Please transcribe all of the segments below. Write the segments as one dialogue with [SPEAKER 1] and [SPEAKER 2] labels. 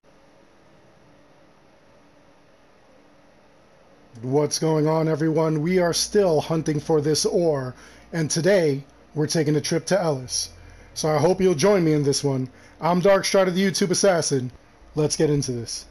[SPEAKER 1] What's going on, everyone? We are still hunting for this ore, and today we're taking a trip to Elis. So I hope you'll join me in this one. I'm Darkstrider, the YouTube Assassin. Let's get into this.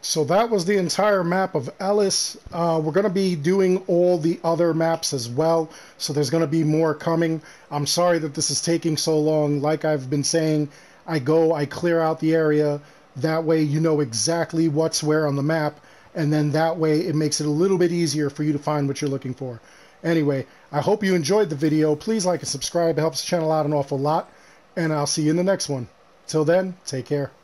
[SPEAKER 1] So that was the entire map of Elis. We're going to be doing all the other maps as well, so there's going to be more coming. I'm sorry that this is taking so long. Like I've been saying, I clear out the area. That way you know exactly what's where on the map, and then that way it makes it a little bit easier for you to find what you're looking for. Anyway, I hope you enjoyed the video. Please like and subscribe. It helps the channel out an awful lot, and I'll see you in the next one. Till then, take care.